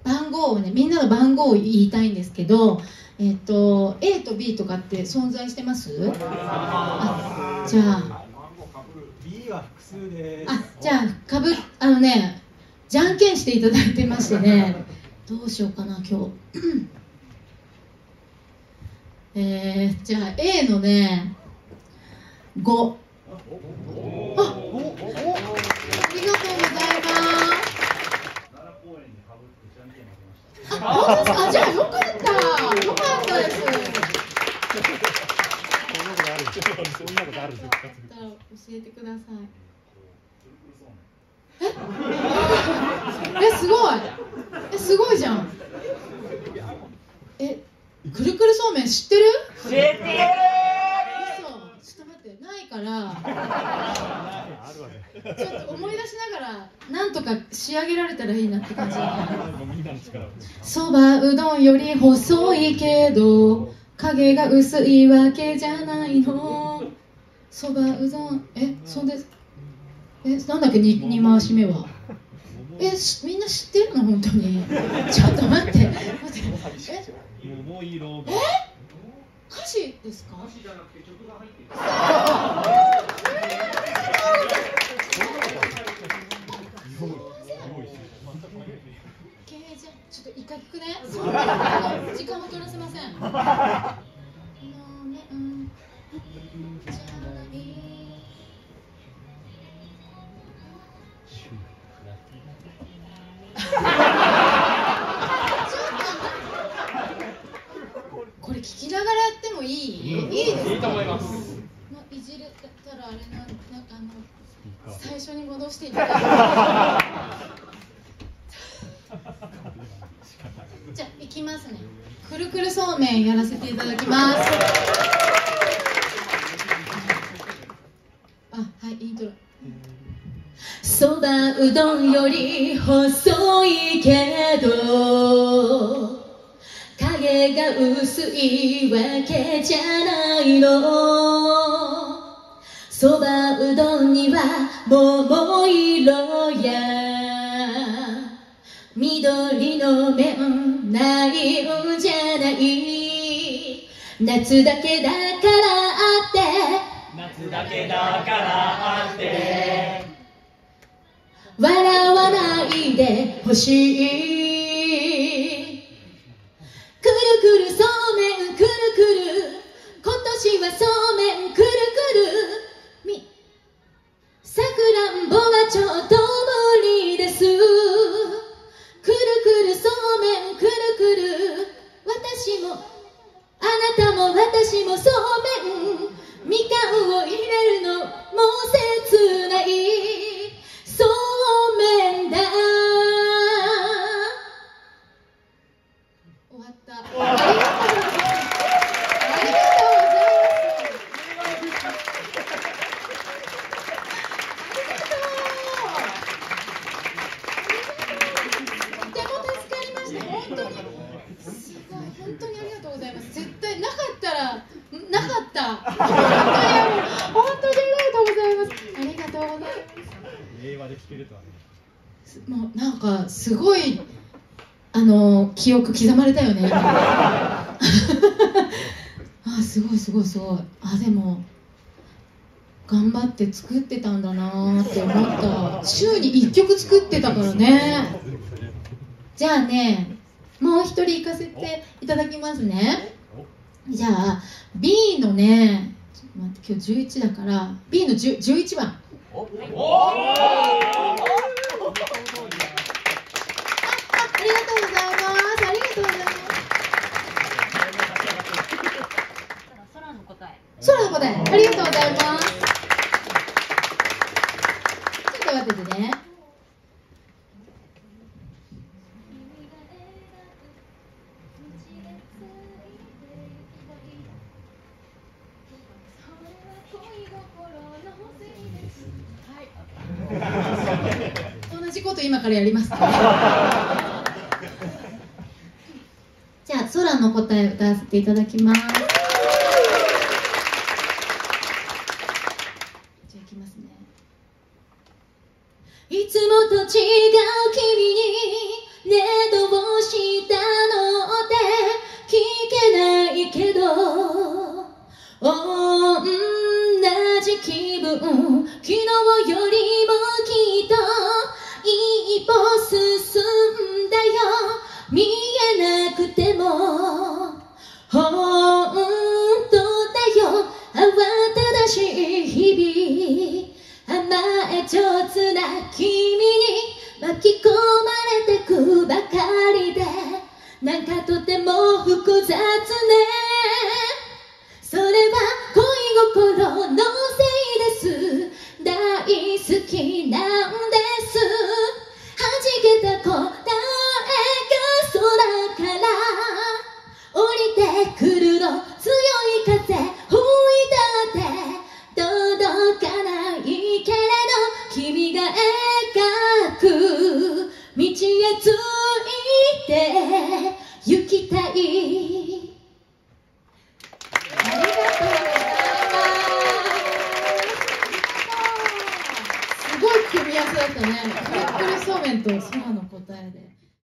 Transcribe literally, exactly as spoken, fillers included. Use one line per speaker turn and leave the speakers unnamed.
番号をね、みんなの番号を言いたいんですけど、えっと エー と ビー とかって存在してます？あ、じゃあ
ビー は複数です。
あ、じゃあかぶあのね、じゃんけんしていただいてましてね、どうしようかな今日。えー、じゃあ エー のねご。あ、ありがとうございます。あ、本当ですか？あ、じゃあよかった、よかったです。そんなことある。そんなことある。教えてください。え？え、すごい。え、すごいじゃん。え、くるくるそうめん知ってる？
知ってる。
嘘。ちょっと待って、ないから。ちょっと思い出しながらなんとか仕上げられたらいいなって感じ。そばうどんより細いけど影が薄いわけじゃないの。そばうどん、え、そうです。え、なんだっけ、にに回し目は。え、みんな知ってるの本当に。ちょっと待って待って。え、え、歌詞ですか？歌詞じゃなくて曲が入ってる。ちょっと一回聞くね。時間を取らせません。これ聞きながらやってもいい？いいですか？いいと思います。いじれたらあれな、なんかあの最初に戻していただいて。じゃあ行きますね。くるくるそうめんやらせていただきます。あ、はい、イントロ。そばうどんより細いけど影が薄いわけじゃないの。そばうどんには桃色や緑の面ないんじゃない。夏だけだからあって
夏だけだからあって
笑わないでほしい。くるくるそうめんくるくる今年はそうめんくるくるみさくらんぼはちょっと無理です。くるくるそうめんくるくる私もあなたも私もそうめんみかんを入れるのもう切ないそうめんだ。終わった。ありがとうございます。ありがとうございます。とても助かりました。本当にすごい、本当にありがとうございます。絶対なかったらなかった。本当に本当にありがとうございます。ありがとうございます。
令和で聞けるとはね。
もうなんかすごいあの記憶刻まれたよね。あ、すごいすごいすごい。あ、でも頑張って作ってたんだなって思った。週にいっきょく作ってたからね。じゃあね、もう一人行かせていただきますね。じゃあ ビー のね、ちょっと待って、今日じゅういちだから ビー のじゅういちばん。おお、あ、ありがとうございます。ありがとうございます。空の答え。空の答え、ありがとうございます。ちょっと待っててね。同じこと今からやりますね。じゃあ空の答えを歌わせていただきます。じゃあいきますね。いつもと違う君にね、どう昨日よりもきっと一歩進んだよ。見えなくても本当だよ。慌ただしい日々、甘え上手な君に巻き込まれてくばかりで、なんかとても複雑ね。それは恋心のせいです。大好きなんです。弾けた答えが空から降りてくるの。強い風吹いたって届かないけれど、君が描く道へついて行きたい。ありがとうございます。すごい組み合わせだったね。トリプルそうめんと空の答えで。